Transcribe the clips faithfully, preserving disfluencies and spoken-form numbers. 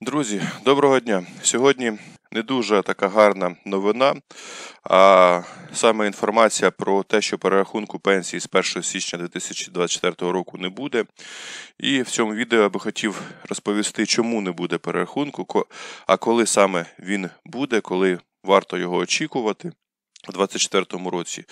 Друзі, доброго дня! Сьогодні не дуже така гарна новина, а саме інформація про те, що перерахунку пенсії з першого січня дві тисячі двадцять четвертого року не буде. І в цьому відео я би хотів розповісти, чому не буде перерахунку, а коли саме він буде, коли варто його очікувати у двадцять четвертому році.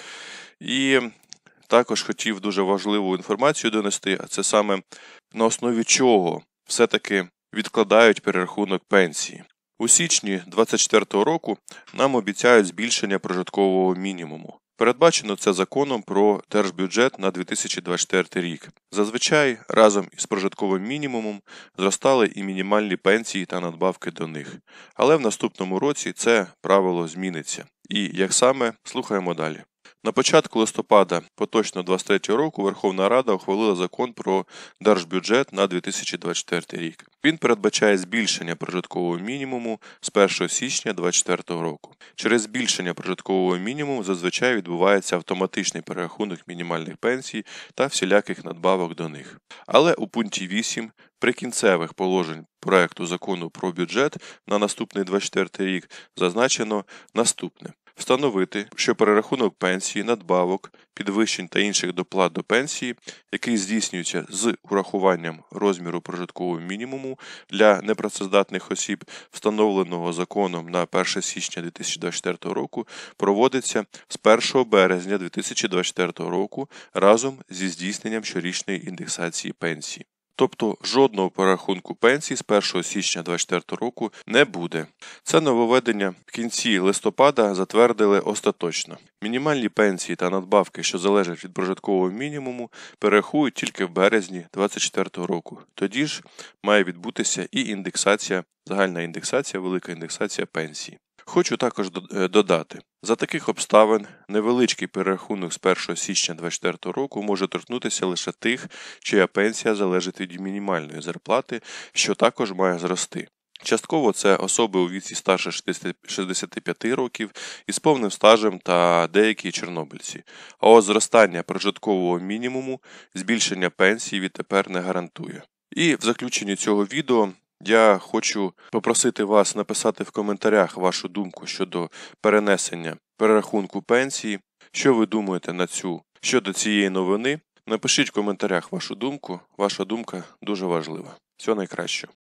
І також хотів дуже важливу інформацію донести, а це саме на основі чого все-таки відкладають перерахунок пенсії. У січні двадцять четвертого року нам обіцяють збільшення прожиткового мінімуму. Передбачено це законом про держбюджет на дві тисячі двадцять четвертий рік. Зазвичай разом із прожитковим мінімумом зростали і мінімальні пенсії та надбавки до них. Але в наступному році це правило зміниться. І як саме, слухаємо далі. На початку листопада поточного двадцять третього року Верховна Рада ухвалила закон про держбюджет на дві тисячі двадцять четвертий рік. Він передбачає збільшення прожиткового мінімуму з першого січня двадцять четвертого року. Через збільшення прожиткового мінімуму зазвичай відбувається автоматичний перерахунок мінімальних пенсій та всіляких надбавок до них. Але у пункті вісім прикінцевих положень проекту закону про бюджет на наступний двадцять четвертий рік зазначено наступне. Встановити, що перерахунок пенсії, надбавок, підвищень та інших доплат до пенсії, який здійснюється з урахуванням розміру прожиткового мінімуму для непрацездатних осіб, встановленого законом на перше січня дві тисячі двадцять четвертого року, проводиться з першого березня дві тисячі двадцять четвертого року разом зі здійсненням щорічної індексації пенсії. Тобто жодного перерахунку пенсій з першого січня двадцять четвертого року не буде. Це нововведення в кінці листопада затвердили остаточно. Мінімальні пенсії та надбавки, що залежать від прожиткового мінімуму, перерахують тільки в березні двадцять четвертого року. Тоді ж має відбутися і індексація, загальна індексація, велика індексація пенсії. Хочу також додати, за таких обставин невеличкий перерахунок з першого січня двадцять четвертого року може торкнутися лише тих, чия пенсія залежить від мінімальної зарплати, що також має зрости. Частково це особи у віці старше шістдесяти п'яти років із повним стажем та деякі чорнобильці. А от зростання прожиткового мінімуму збільшення пенсії відтепер не гарантує. І в заключенні цього відео я хочу попросити вас написати в коментарях вашу думку щодо перенесення перерахунку пенсії. Що ви думаєте на цю щодо цієї новини? Напишіть в коментарях вашу думку. Ваша думка дуже важлива. Всього найкращого.